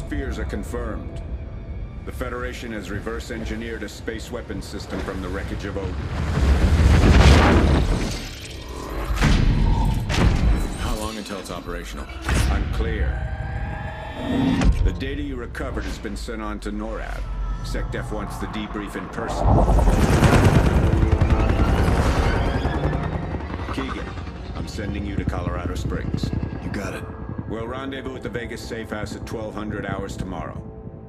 fears are confirmed. The Federation has reverse-engineered a space weapons system from the wreckage of Odin. How long until it's operational? Unclear. The data you recovered has been sent on to NORAD. SecDef wants the debrief in person. Keegan, I'm sending you to Colorado Springs. You got it. We'll rendezvous at the Vegas safe house at 1200 hours tomorrow.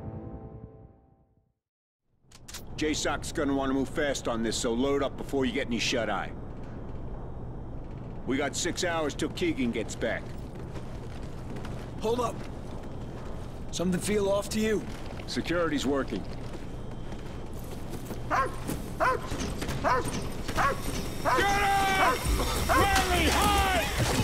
JSOC's gonna want to move fast on this, so load up before you get any shut-eye. We got 6 hours till Keegan gets back. Hold up. Something feel off to you? Security's working. Get up! Larry, hide!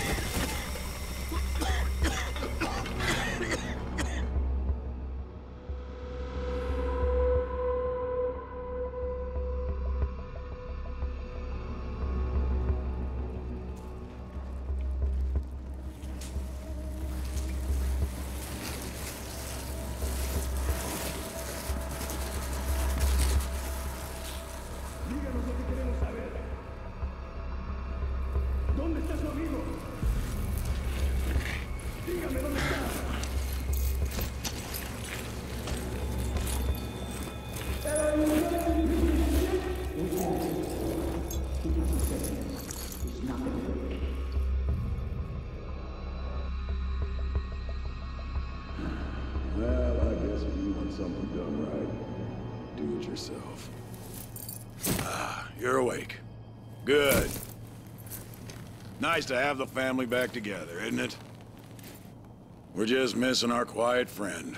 Well, I guess if you want something done right, do it yourself. Ah, you're awake. Good. Nice to have the family back together, isn't it? We're just missing our quiet friend.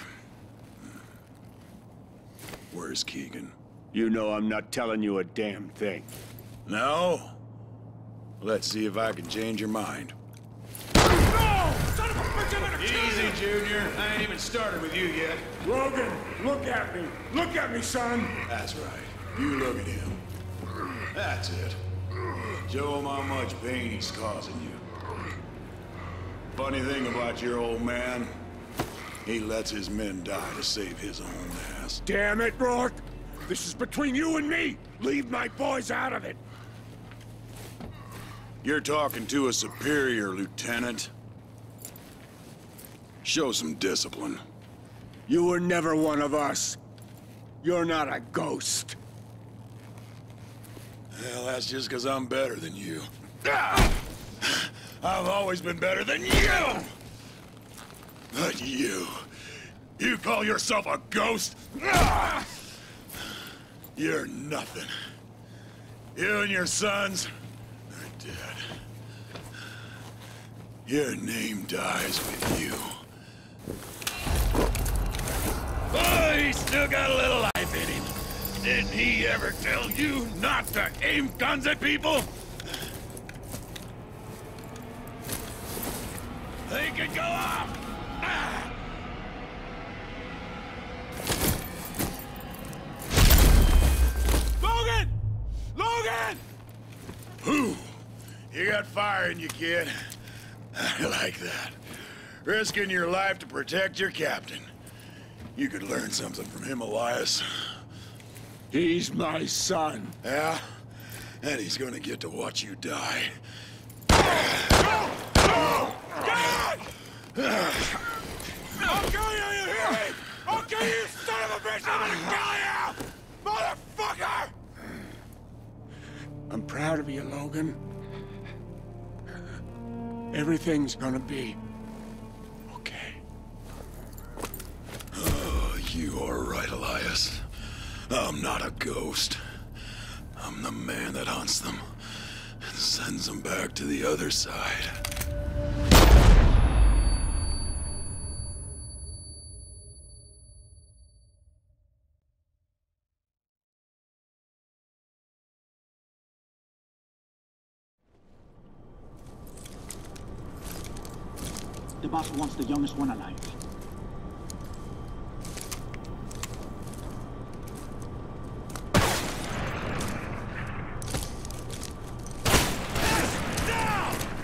Where's Keegan? You know I'm not telling you a damn thing. No? Let's see if I can change your mind. No! Son of a bitch, I'm gonna kill you! Easy, Junior. I ain't even started with you yet. Logan, look at me! Look at me, son! That's right. You look at him. That's it. Show him how much pain he's causing you. Funny thing about your old man, he lets his men die to save his own ass. Damn it, Rourke! This is between you and me! Leave my boys out of it! You're talking to a superior, Lieutenant. Show some discipline. You were never one of us. You're not a ghost. Well, that's just because I'm better than you. Ah! I've always been better than you! But you call yourself a ghost? Ah! You're nothing. You and your sons are dead. Your name dies with you. Oh, he's still got a little life in him. Didn't he ever tell you not to aim guns at people? They could go off! Ah! Logan! Logan! Whew! You got fire in you, kid. I like that. Risking your life to protect your captain. You could learn something from him, Elias. He's my son. Yeah? And he's gonna get to watch you die. No! No! God! I'll kill you, you hear me? I'll kill you, you son of a bitch! I'm gonna kill you! Motherfucker! I'm proud of you, Logan. Everything's gonna be okay. Oh, you are right, Elias. I'm not a ghost. I'm the man that hunts them and sends them back to the other side. The boss wants the youngest one alive.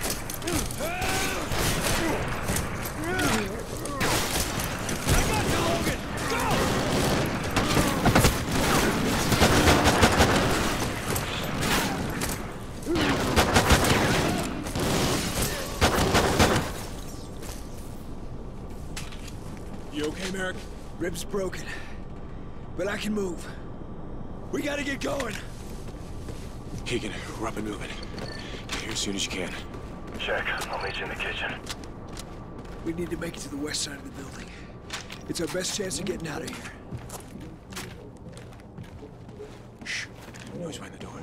I got you, Merrick. Ribs broken. But I can move. We gotta get going. Keegan, we're up and moving. Get here as soon as you can. Check. I'll meet you in the kitchen. We need to make it to the west side of the building. It's our best chance of getting out of here. Shh. Noise behind the door.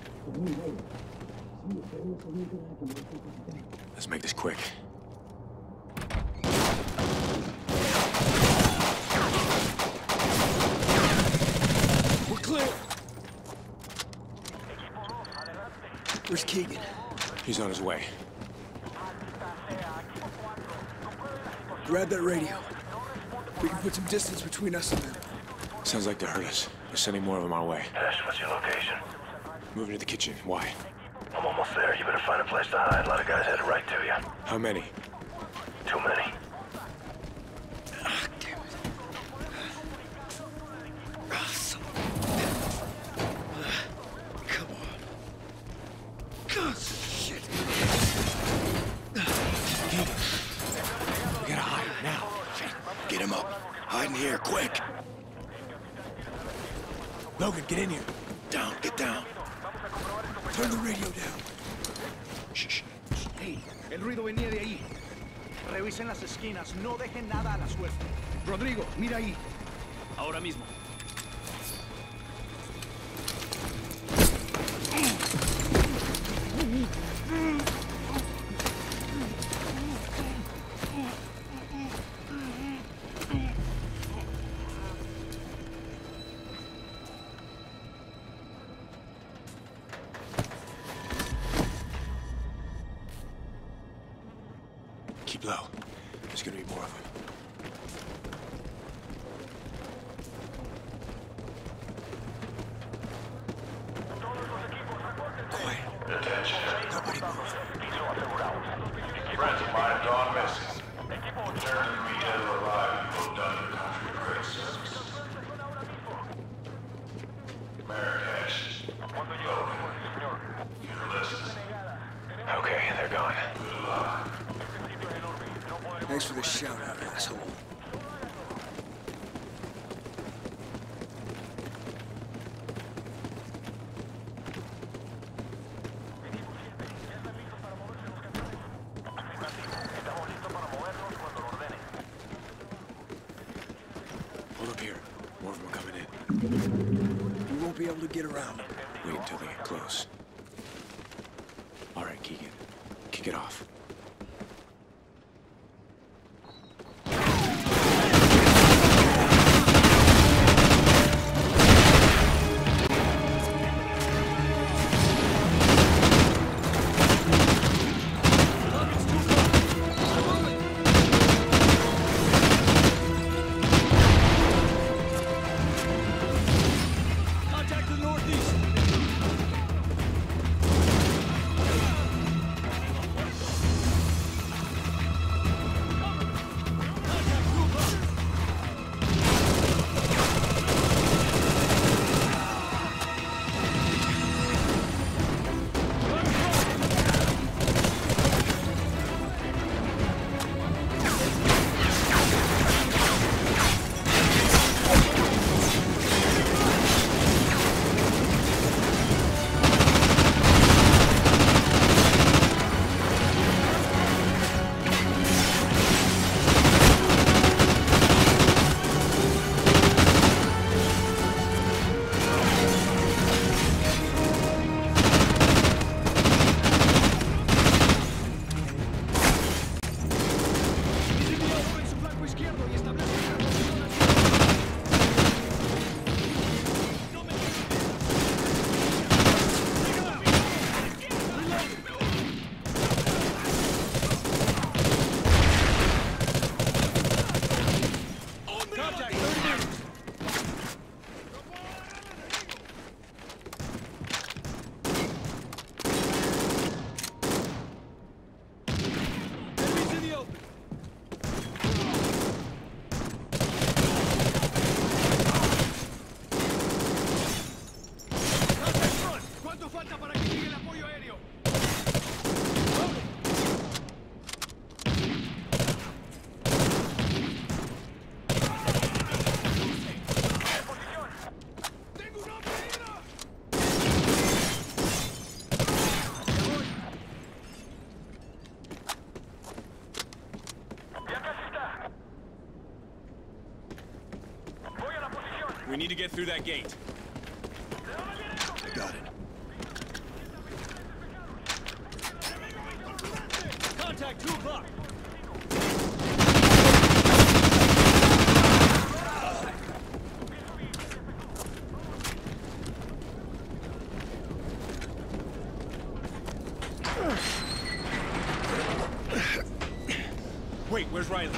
Let's make this quick. We're clear. Where's Keegan? He's on his way. Grab that radio. We can put some distance between us and them. Sounds like they hurt us. They're sending more of them our way. Ash, what's your location? Moving to the kitchen. Why? I'm almost there. You better find a place to hide. A lot of guys headed right to you. How many? Too many. Ah, damn it. Ah, son of a- Come on. God, shit. Keegan. We gotta hide now. Get him up. Hide in here, quick. Logan, get in here. Down, get down. Turn the radio down. Shh. Hey, el ruido venía de ahí. Revisen las esquinas, no dejen nada a la suerte. Rodrigo, mira ahí. Ahora mismo. Keep low. There's gonna be more of them. Quiet. Nobody move. Friends of mine have gone missing. Return to me dead or alive, you both done your country a great service. Merrick Ash. Logan. You're listening. Okay, they're gone. Good luck. Thanks for the shout out, asshole. Hold up here. More of them are coming in. We won't be able to get around. Wait until they get close. All right, Keegan. Kick it off. Contact to the northeast. We need to get through that gate. Got it. Contact 2 o'clock. Wait, where's Riley?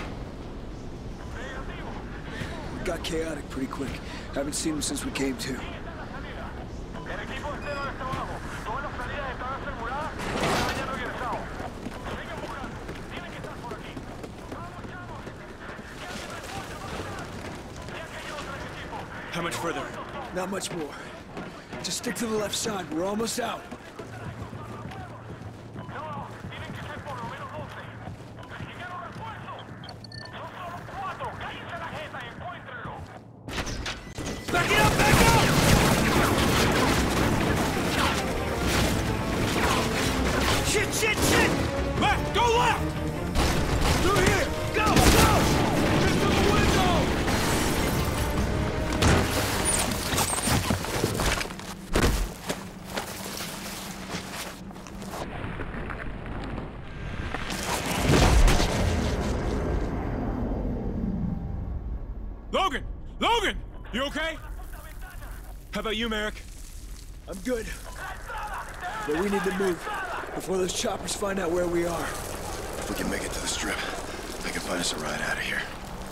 It got chaotic pretty quick. Haven't seen him since we came to. How much further? Not much more. Just stick to the left side. We're almost out. Back it up! Back up! Shit! Shit! Shit! Left! Go left! Through here! Go! Go! Get to the window! Logan! Logan! You okay? How about you, Merrick? I'm good. But we need to move before those choppers find out where we are. If we can make it to the strip, they can find us a ride out of here.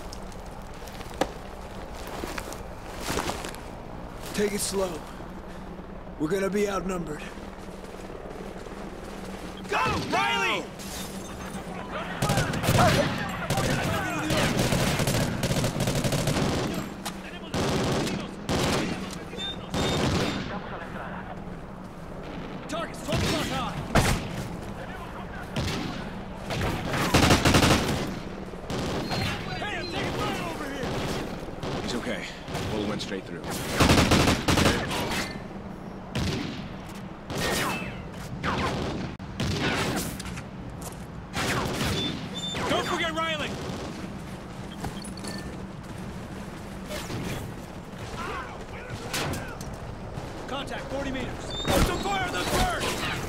Take it slow. We're gonna be outnumbered. Go! Riley! Targets 12 o'clock high. Hey, I'm taking fire over here! He's okay. We'll went straight through. Don't forget Riley! Contact 40 meters. Put some fire on this bird!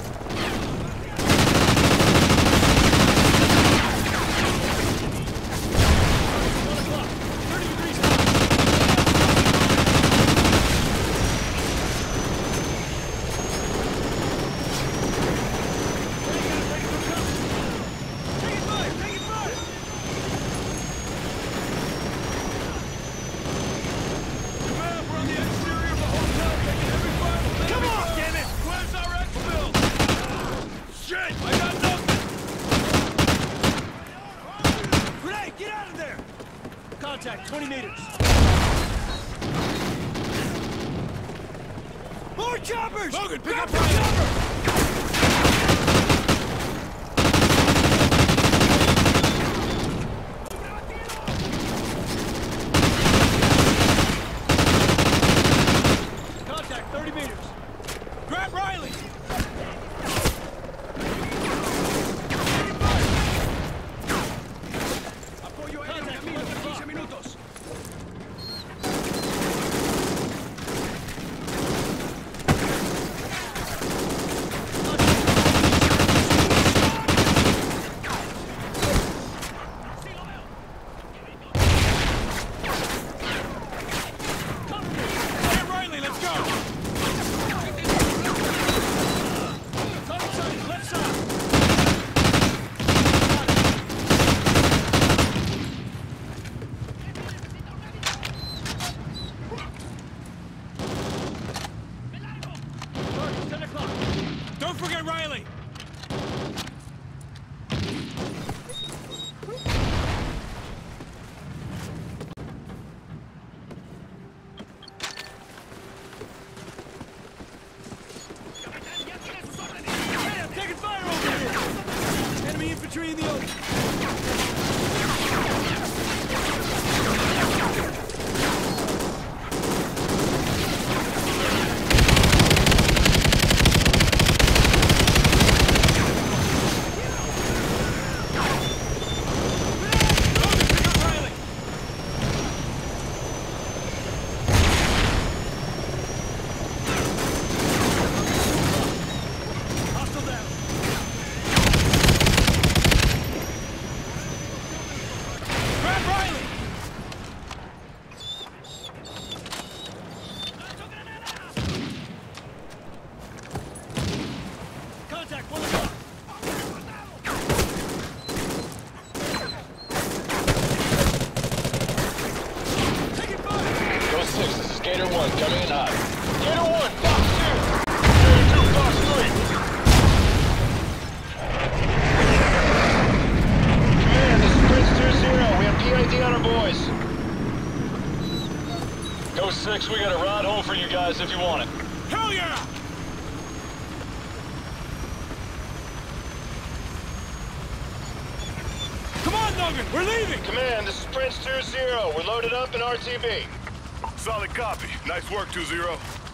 Contact 20 meters. More choppers! Logan, pick up Riley! cover! Contact 30 meters. Grab Riley! Apoyo aéreo en camino en 15 minutos. Get Riley, let's go! Tunnel side, left side. Target's 10 o'clock. Don't forget Riley! Hey, I'm taking fire over here! Enemy infantry in the open. Riley! Gator 1 coming in hot. Gator 1, Fox 2! Gator 2, Fox 3! Command, this is Prince 2-0. We have PID on our boys. Go 6, we got a ride home for you guys if you want it. Hell yeah! Come on, Logan, we're leaving! Command, this is Prince 2-0. We're loaded up in RTB. Solid copy. Nice work, 2-0.